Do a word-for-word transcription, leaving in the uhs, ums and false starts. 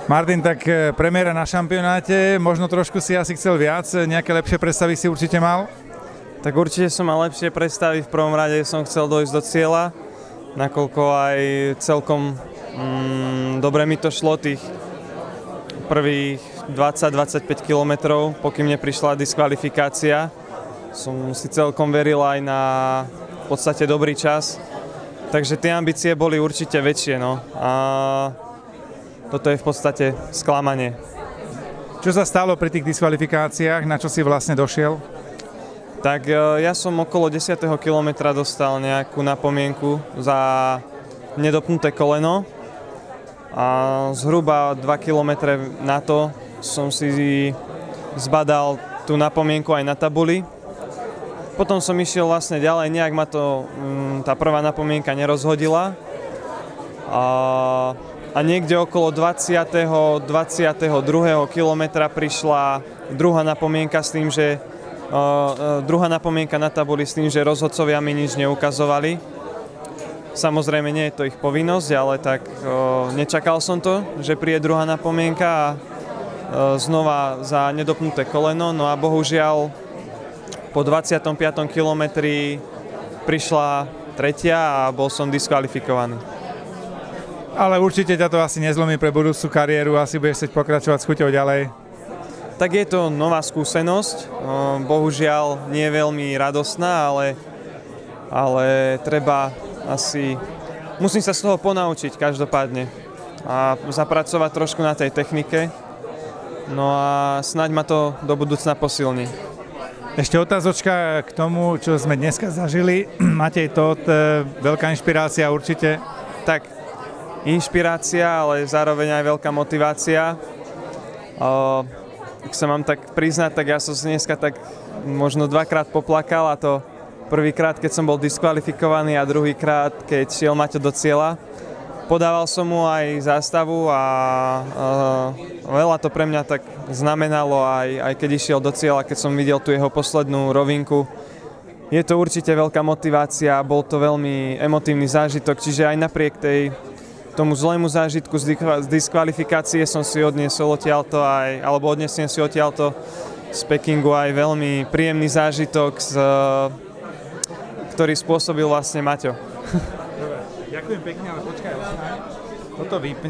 Martin, tak premiéra na šampionáte, možno trošku si asi chcel viac, nejaké lepšie predstavy si určite mal? Tak určite som mal lepšie predstavy, v prvom rade som chcel dojsť do cieľa, nakoľko aj celkom mm, dobre mi to šlo tých prvých dvadsať až dvadsaťpäť kilometrov, pokým neprišla diskvalifikácia. Som si celkom veril aj na v podstate dobrý čas, takže tie ambície boli určite väčšie. No. A toto je v podstate sklamanie. Čo sa stalo pri tých diskvalifikáciách, na čo si vlastne došiel? Tak ja som okolo desiateho kilometra dostal nejakú napomienku za nedopnuté koleno a zhruba dva kilometre na to som si zbadal tú napomienku aj na tabuli. Potom som išiel vlastne ďalej, nejak ma to, tá prvá napomienka nerozhodila. A, a niekde okolo dvadsiateho dvadsiateho druhého kilometra prišla druhá napomienka s tým, že uh, druhá napomienka na tabuli s tým, že rozhodcovia mi nič neukazovali. Samozrejme nie je to ich povinnosť, ale tak uh, nečakal som to, že príde druhá napomienka a uh, znova za nedopnuté koleno. No a bohužiaľ po dvadsiatom piatom kilometri prišla tretia a bol som diskvalifikovaný. Ale určite ťa to asi nezlomí pre budúcu kariéru, asi budeš chcieť pokračovať s chuťou ďalej. Tak je to nová skúsenosť, bohužiaľ nie je veľmi radostná, ale, ale treba asi, musím sa z toho ponaučiť každopádne a zapracovať trošku na tej technike, no a snáď ma to do budúcna posilní. Ešte otázočka k tomu, čo sme dneska zažili. Matej Tóth, veľká inšpirácia určite. Tak, inšpirácia, ale zároveň aj veľká motivácia. Ak sa mám tak priznať, tak ja som dneska tak možno dvakrát poplakal, a to prvýkrát, keď som bol diskvalifikovaný a druhýkrát, keď šiel Maťo do cieľa. Podával som mu aj zástavu a uh, veľa to pre mňa tak znamenalo, aj, aj keď išiel do cieľa, keď som videl tú jeho poslednú rovinku. Je to určite veľká motivácia, bol to veľmi emotívny zážitok, čiže aj napriek tej, tomu zlému zážitku z diskvalifikácie som si odniesol odtiaľto aj, alebo odnesiem si odtiaľto z Pekingu aj veľmi príjemný zážitok, z, ktorý spôsobil vlastne Maťo. Ďakujem pekne, ale počkaj, toto vypni.